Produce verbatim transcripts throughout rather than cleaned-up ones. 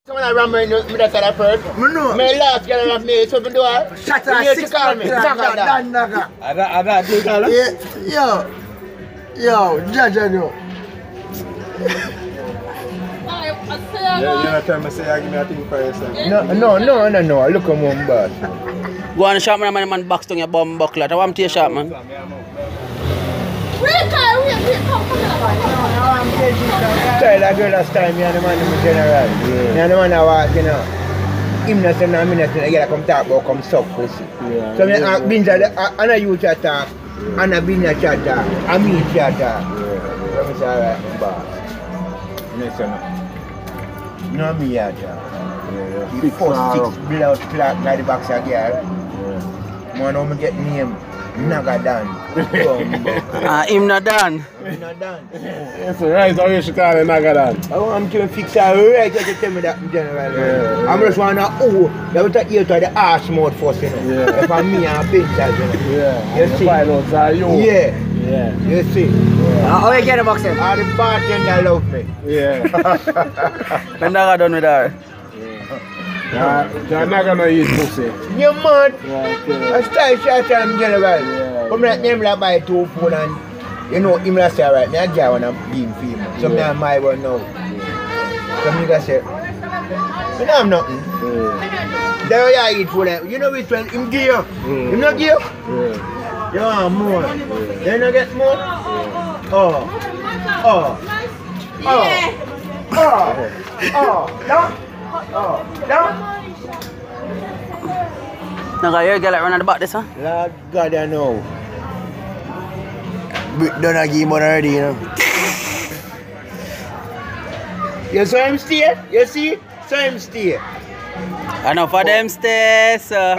Someone I ram in with that side of first. Me know. My last girl have me, so me do it. Shut up, six call me. Nagga, Dan Nagga. I got, I got two colors. Yo, yo, Jaja no. Yeah, you know, time I say I give me a thing for yourself. No, no, no, no, no. Look at my boss. Go on, shop man, man, man, box to your bum buckler. I want to shop man. Tell that girl last time, you're the man in the general. You're the man that walk, you know. Him not say no minute, you gotta come talk about come suck pussy. Yeah. So, I been there, and I you chat talk, and I been there chat talk, and me chat talk. So, I say, alright, boss. No, say no. No, me chat talk. The first six blood clot by the box of girl. Man, how me get name? Nagga Dan. Ah, him not done. Him not done. Yes, right, how you should call it Nagga Dan. I want to fix her right, you can tell me that in general. Yeah, I'm just want to, oh, you have to eat to the arse mouth first, you know. Yeah. If I'm me, I'm big, you know. Yeah, You see? find out are you. Yeah. Yeah. You see? Uh, how you get the box then? All the bartender love me. Yeah. When Nagga done with her. Yeah, yeah, Nagga no eat pussy. You man. Right, I style short term in general. Yeah. Come like me, I buy two phone and, you know, him like say, right, me a guy when I'm being female. So me I my one now. So me go say, you know I'm nothing. Yeah. There you eat for them. You know which one? Him give you. Mm. Him not give you. Yeah. You want more? Yeah. You not get more? Oh. Oh. Oh. Oh. Oh. No. Oh. No. Nagga, you get like run at the back this huh? Lord God, I know. But don't I give him one already, you know. You saw him stay? You see? Saw him stay. Enough for them stairs. Uh.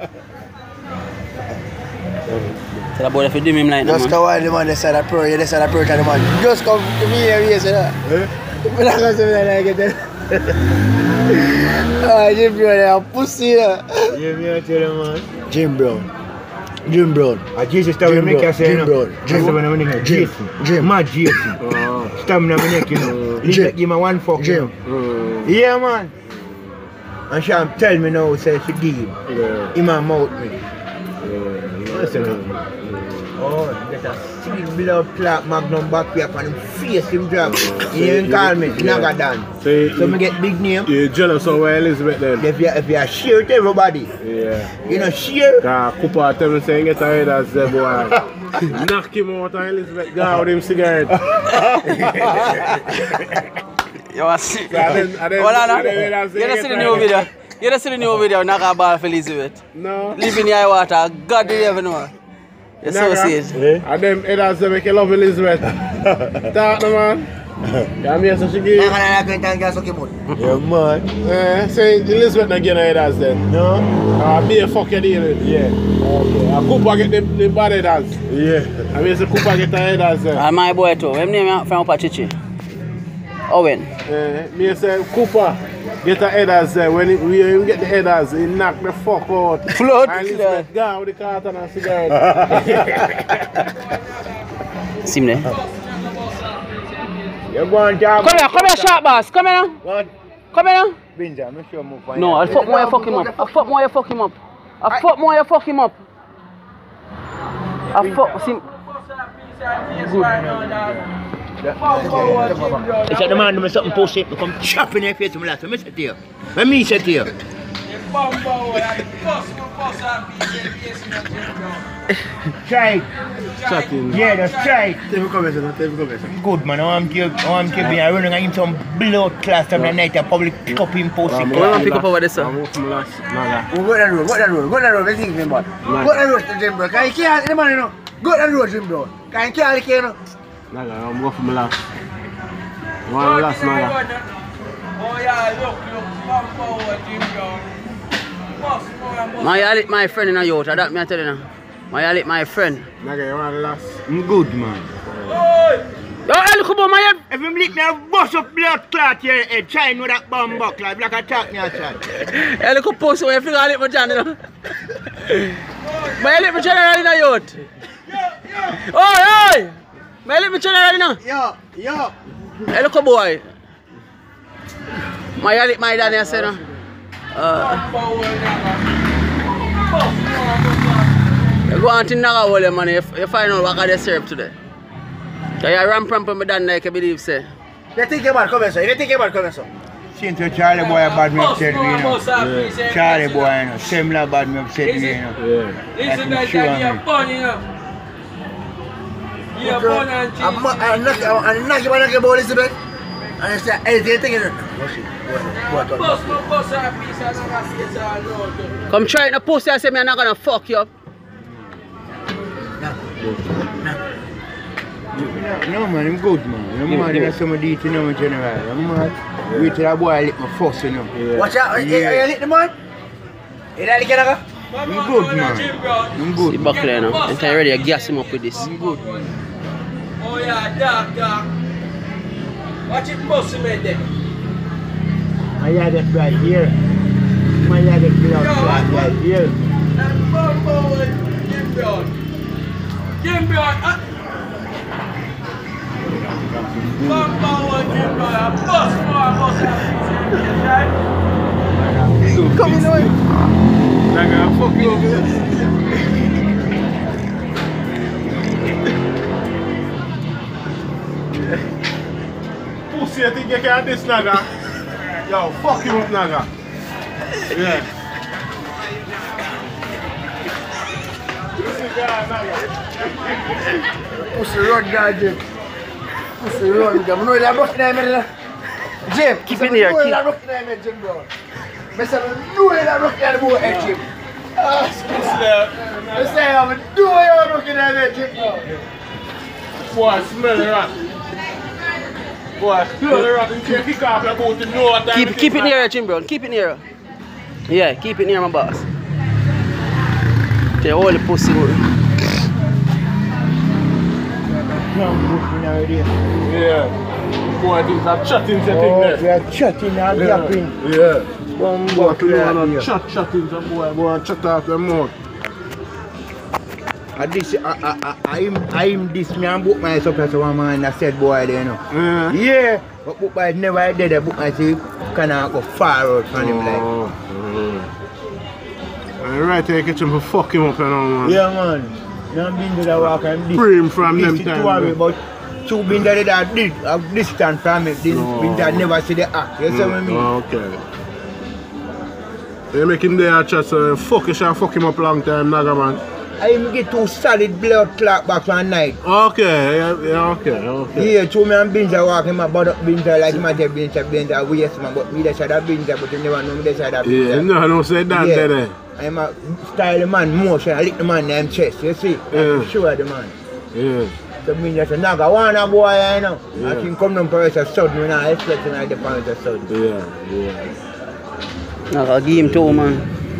Tell about if you do him like that, Just man. come while the man decide to pray, you decide to pray to the man. Just come to me here, you say that. Eh? I'm not going to say that like it. Ah, Jim Brown, you're a pussy, you know. Yeah, me I tell you, man. Jim Brown. Jim Brown. I Jesus stop me neck, I say, Jim you know. Brown. Jim Brown, Jim. Jason. Jim. Mad Jason. Oh. Stop me on my neck, you know. Jim. Give me one fuck, Jim. you know. Yeah, man. And she tell me now, say she give him. Yeah. Him and mouth me. Yeah. Listen. Oh, get a six blood clot magnum back here on him face, him drop. He didn't call me, Nagga Dan. So, you, So me get big name. you're jealous of where Elizabeth then? If you, if you share to everybody, Yeah. you know, share. Cause Cooper tell me saying get ahead as the boy. Knock him out and Elizabeth go out with him cigarette. You want to see? So I didn't- I didn't- Hold on, I now. didn't- I You didn't don't see the get new tired. video. You don't see the new video, Nagga ball for Elizabeth. No. Live in your water, God will never know. You so see it. And them headers say make you love Elizabeth. Talk no man. Yeah, me so she give. Yeah, man. Eh, say Elizabeth not getting headers then. No? Ah, be a fuck you deal. Yeah. Okay. And Cooper get the, the bad headers. Yeah. I mean say Cooper get the headers then. And my boy too. Him name from Upper Chichi. Owen. Eh, me say Cooper get the headers there. When he, we him get the headers, he knock the fuck out. Flood. And Elizabeth go with the carton and cigarette. See me there. You go and job. Come here, come here, sharp boss. Come here now. What? Come here now. Binja, make sure move on. No, I'll fuck more, you fuck him up. I'll fuck more, you fuck him up. I'll fuck more, you fuck him up. I'll fuck him. It's like the man do something pussy, you come chop in your face to me last. Let me say to you. Let me say to you. Try it. Chatting. Yeah, just try it. Take a comment, sir. Take a comment, sir. Good man, I'm keep, I'm keeping I running him some blood class from the night. I probably pick up him pussy. Um, Come on, pick up over this, I'm sir. walking my last. Nagga. Go that road, go that road, go that road, let's think, man. Go that road, Jim Brown. Can you can't, the man, you know. Go that road, Jim Brown. Can you can't, you know. Nagga, I'm going for my last. You want my last, Nagga? Oh yeah, look, look, come forward, Jim Brown. Boss, boss, My, I lit my friend in a yacht, that me I tell you now. My, I lit my friend. Nagga, you want the last? I'm good man. Oh, hey, look about my head. If him lick me a bust up blood clot here head, try with that bomb buck like like a talk me outside. Hey, look at post where you figure I lit my John, you know. My I lit my general in a yacht. Oh, hey! My I lit my general in a. Yo, yo. Hey, look at boy. My yell it my daddy I say no. Uh, you go on to Nagga hole man, you, you find out what they serve today. So you ramp ramp with my dad like I believe say. You think about coming so? You think about coming so? Since the Charlie boy bad me upset me, you know. Yeah. Charlie boy, you know. Similar bad me upset me, you know. Yeah. Listen, that you're fun, you know. You're fun and cheap. I'm not going to about Elizabeth. And I say, anything you think come try it in a pussy and say me I'm not gonna fuck you up. No man, I'm good man. I'm mad that somebody eating in my general. I'm mad. Wait till that boy lick my fuss, you know. Yeah. Watch out, yeah. You lick the man? You like the Nagga? I'm good man. I'm good. See buckle you know. And time ready to gas him up with this. I'm good man. Oh yeah, dark, dark. Watch it muscle man there. I had it right here. My had it right right here. And Bumbo and Jim Brown. Jim Brown. Bumbo and Jim Brown. Bus more, bus right? Come in away. Nagga, fuck you over here. Pussy, I think you can this Nagga. Yo, fuck him up Nagga. Yeah. Pussy run, guy, Jim. Pussy run, Jim. I know that rock in the middle. Jim, Keep it here, I know keep- that rock in the middle, Jim, bro. I say, I know that rock in the middle, Jim. Ah, pussy. I say, I know that rock in the middle, Jim, bro. Boy, smell the rat. Boy, smell the rat and kick off your boat to know what time Keep it keep is, it man. near Jim Brown. Keep it near. Yeah, keep it near my boss. Okay, all the pussy. No, I'm good already. Yeah. Boy, things are chatting the thing Oh, there. we are chatting and yapping. Yeah. One Boy, buck you know, right and here. chat, chatting some boy, boy, and chat off them mouth. And this, I, I, I, I'm, I'm this, me and book myself as one man that said boy there, you know. Yeah. Yeah, but book my never did that. Book myself kind of go far out from him like. Oh, mm. And right here, catch him for fuck him up, you know, man. Yeah, man. Now I'm been to the walk and this. Free him from them this is time, to worry, man. but two been there that did a distance from it. This No. been that never see the act. You see what I mean? Oh, okay. They make him there chat, so fuck you shall fuck him up long time, Nagga, man. I even get two solid blood clot back one night. Okay, yeah, yeah, okay, okay. Yeah, two me and Binja walk him about up Binja like him and say Binja, Binja, waste man, but me they said that Binja, but you never know me they said that Binja. Yeah, no, no, say that Yeah. there. I'm a style man motion, I lick the man name chest, you see? Yeah. I'm sure the man. Yeah. So Binja said, Nagga, wanna boy, you know? Yeah. I think come down for us a sudden, when I expect him at the point of sudden. Yeah, yeah. Nagga give him two man.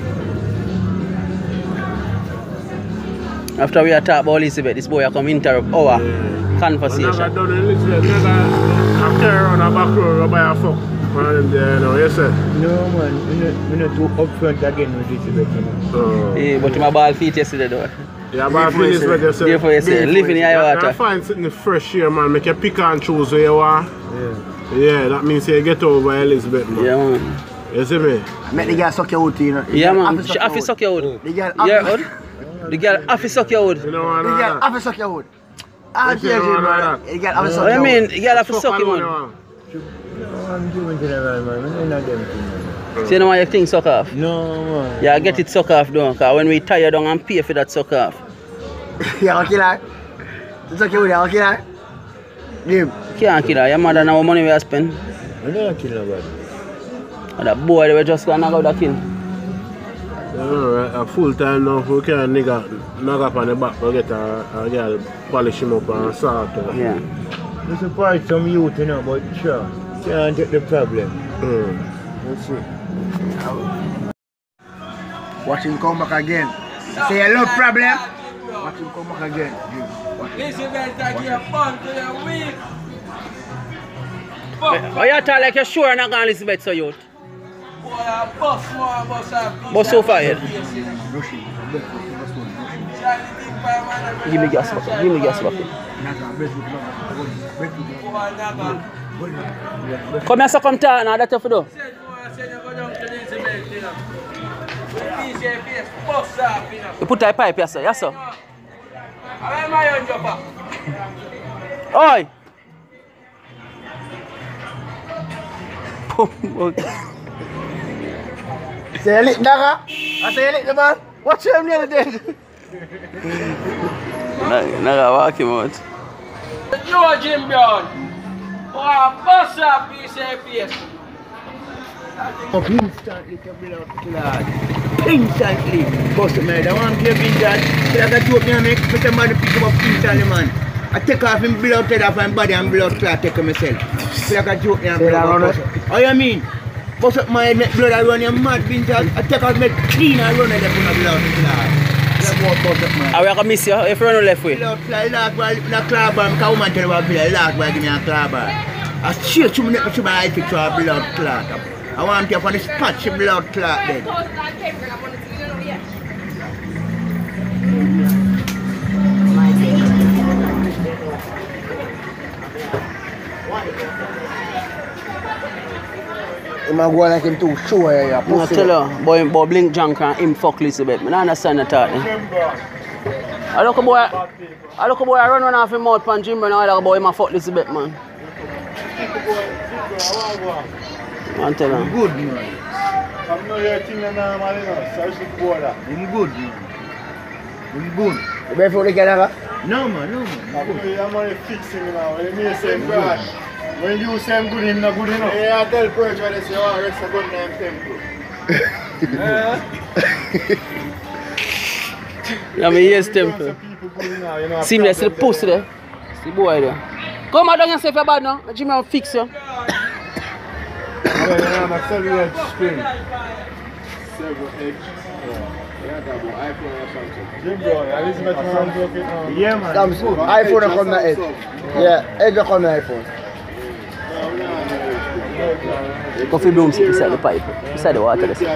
After we are talk about Elizabeth, this boy come interrupt our Yeah. conversation. Nagga done Elizabeth, Nagga after around a back road, go buy a fuck. One of them there, you know, you said. No man, we're not, we're not too upfront again with this, you know. So, Yeah, but my ball feet yesterday though. yeah, but for Elizabeth, you said. Therefore you say, live in the high water. I find something fresh here, man. Make you pick and choose where you want. Yeah. Yeah, that means you get over Elizabeth, man. Yeah man. You see me? Make the girl suck your wood, you know. Yeah man, she have to suck your wood. The girl Yeah, have wood. The girl have to suck your wood. You know what the girl I have to suck your wood. I Yes, tell you, you know man. that. The girl have to suck What I your mean, wood. the girl have to suck him wood. No, I'm giving to the man, man. I'm not them thing, man. So you know why your thing suck off? No, man. Yeah, get it suck off though, cause when we tie you down and pay for that suck off. Yeah, I'll kill her. Suck your wood, I'll kill her. Jim. Can't kill her, your mother know what money we have spent. I'm not killing nobody. And that boy they were just gonna knock out that kill. Alright, a full time now, we can nigga knock up on the back, we get a, a girl polish him up and sort out. Yeah. I'm surprised some youth, you know, but sure. Can't take the problem. Mm. Let's see. Watch him come back again. Say hello, problem. Watch him come back again. Jim. Watch him. Listen, man, that you're fun to your week. Oh, you talk like you're sure you're not going to Elizabeth, so youth. Boy, I bust more, bust a piece. But so far, yeah. Rush him. Give me gas bucket, give me gas bucket. Nagga, breast with Nagga. Breast with Nagga. Boy, Nagga. Come here, so come talk now, that's what you do. You put that pipe here, sir. Yes, sir. Oi! Say lick, Nagga. I say lick the man. What's your name the other day? Nagga, walk him out. You are Jim Brown. Wow, bust up piece of face. Instantly to blood clot. Instantly. Bust me. I want to give him that. I got to open make for somebody pick him up instantly, man. I take off him blood head off and body and blood clot take him myself. So I got to open blood. How you mean? Bust up my make blood I run your mad beans out. I take off my clean and run it up on the blood clot. I will miss you if you run left way. Blood clot, last while in a club bar, because woman tell me about blood, last while give me a club bar. I straight to me to my eye picture of blood clot. I want you up on the spot, she blood clot then. I'm going like him too sure here. I tell you, boy, boy blink junk and him fuck Elizabeth. I don't understand the thought. I look a boy, I look a boy I run one off him mouth pan Jimbo and I look a boy him a fuck Elizabeth, man. I tell you. Good man. I'm not here thing normal, you know, so I should go there. I'm good man. I'm good. You better for the Nagga? No man, no man. I'm only fixing now. When you say God, when you say I'm good, I'm not good enough. Yeah, I tell Perch when they say, oh, rest a good name temple. Yeah, me yes temple. See me, see the pussy there. See the boy there. Come on down and say if you're bad now. Jimmy will fix you. I'm a seven edge screen. Seven edge. Yeah, that about iPhone or something. Jim bro, at least my man broke it now. Yeah man. Samsung. iPhone will come to edge. Yeah, edge will come to iPhone. Coffee bloom sit beside the pipe. Beside the water. There.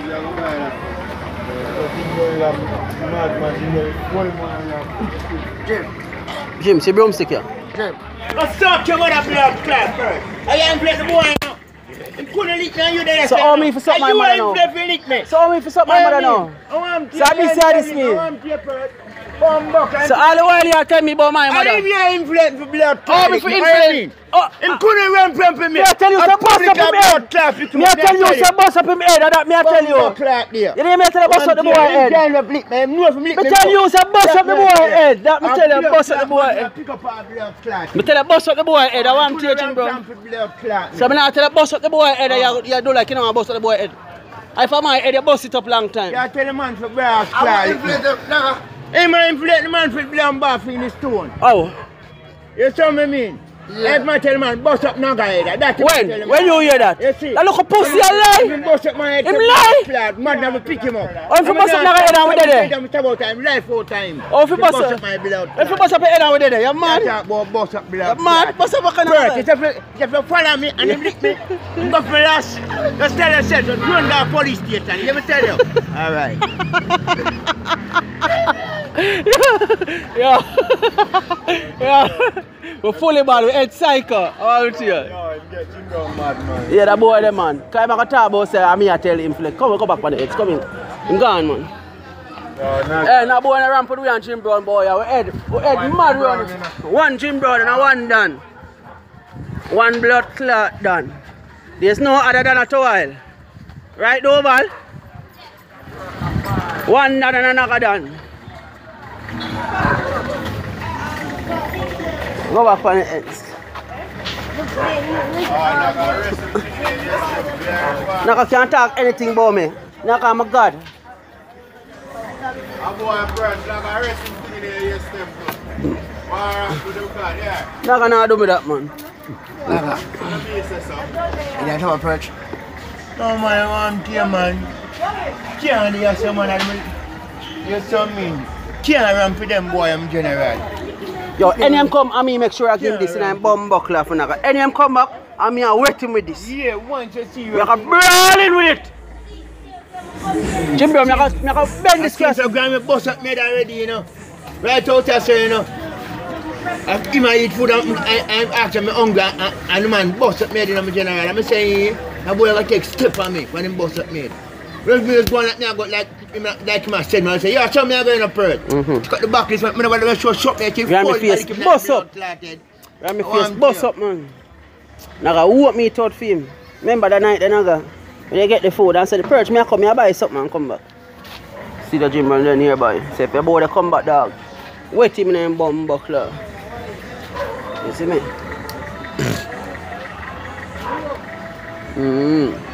Jim. Jim, see broomstick here. Jim. Let's talk to you about a blood clot first. I ain't play the boy now. I'm gonna lick now you there. So all me for suck my mother now. You ain't play for lick me. So all me for suck my mother now. I want to So I this say this me. I want to So all the while you tell me about my mother. I leave you influence for blood clot. Oh, me for influence. Oh, him couldn't run from for me. Me I tell you some bust up in my head. Me I tell you some bust up in my head. That me I tell you. You know me I tell you bust up the boy head. Me tell you some bust up the boy head. That me tell you bust up the boy head. Me tell you bust up the boy head. I want to teach him, bro. So me not tell you bust up the boy head. You do like you know bust up the boy head. If I'm my head, you bust it up long time. You tell the man for brass clot. Hey man, inflate the man for blood bath in the stone. Oh. You see what I mean? Yeah. If I tell the man, bust up Nagga head. That's when? When when you hear that? You see? That look a pussy a lie. Him bust up my head. Him lie. Man, never pick him up. Oh, if you bust up Nagga head and we dead there. I'm about time, life all time. Oh, if you bust up my blood. If you bust up your head and we dead there, you're mad. You talk about bust up blood. You're mad. Bust up what kind of Bert, if you follow me and you lick me, you go for last. Just tell yourself, just run down police station. Let me tell you. All right. Yeah. Yeah. We're fully bad, we're head psycho. How are you? No, I'm getting down mad, man. Yeah, that boy there, man. Because I'm going to talk about say, I'm here to tell him, like, come, come back on the edge. Come in. I'm gone, man. No, not Hey, now boy in the ramp with we and Jim Brown, boy. Yeah, we head, we head mad run. One Jim Brown and one done. One blood clot done. There's no other than a towel. Right, Doval? One done and another done. Go back on the ends. Nagga can't talk anything about me. Nagga, I'm a god. Nagga not do me that, man. Nagga. You don't have a perch? No man, I want to man. Can't do some man. You so mean. Can't run for them boy, I'm general. Yo, any him come and me make sure I give this and I'm bomb buckler for Nagga. Any him come back and me I wet him with this. Yeah, once you see you. We are brawling with it. Jim Brown, I can bend this class. So Grammy bust up made already, you know. Right out there, so you know. I him I eat food and I, I ask him hungry and, and the man bust up me in my general. And I say, that boy gonna take step on me when him bust up me. When me was going at me, I got like him like him I said, man, I say, yeah, show me I'm going up Perth. Mm-hmm. Cut the back, this man, I want to show shop me. You have me face bust up. You have me face bust up, man. Nagga, who want me thought for him? Remember the night, the Nagga, when you get the food and say, the Perch, me I come here buy something and come back. See the gym man there nearby. Say, if your boy come back, dog, wait him in the bum buckler. You see me? Mm-hmm.